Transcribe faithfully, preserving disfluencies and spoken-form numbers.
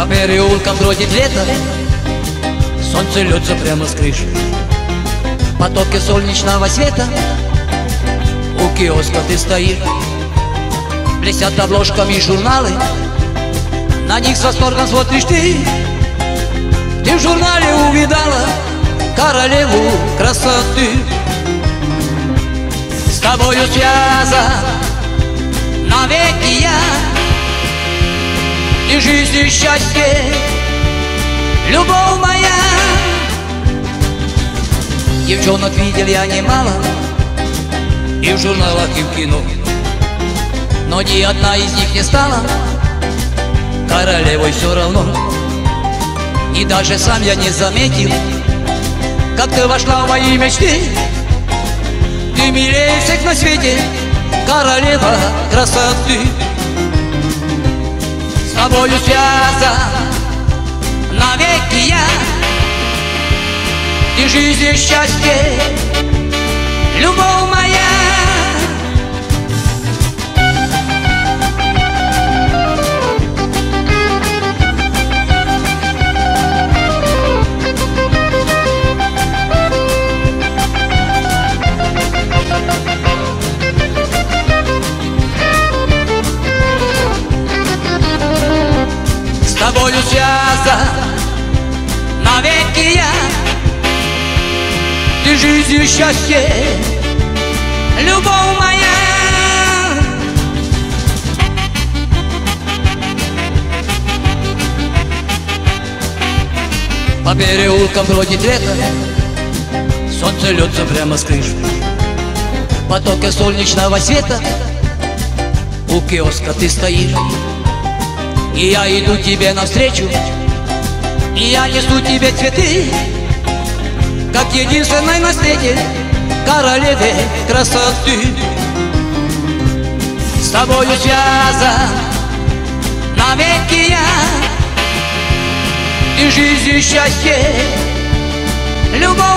По переулкам бродит лето, солнце льется прямо с крыши. Потоки солнечного света, у киоска ты стоишь. Блестят обложками журналы, на них с восторгом смотришь ты. Ты в журнале увидала королеву красоты. С тобою связан навеки я, и жизнь, и счастье, любовь моя. Девчонок видел я немало, и в журналах, и в кино, но ни одна из них не стала королевой все равно. И даже сам я не заметил, как ты вошла в мои мечты. Ты милее всех на свете, королева красоты. С тобою связан навеки я, и жизнь, и счастье, любовь моя. С тобою связан навеки я, ты жизнь, и счастье, любовь моя. По переулкам бродит лето, солнце льется прямо с крыши. Потоки солнечного света, у киоска ты стоишь. И я иду тебе навстречу, и я несу тебе цветы, как единственной на свете королеве красоты. С тобою связан навеки я, и жизнь, и счастье, любовь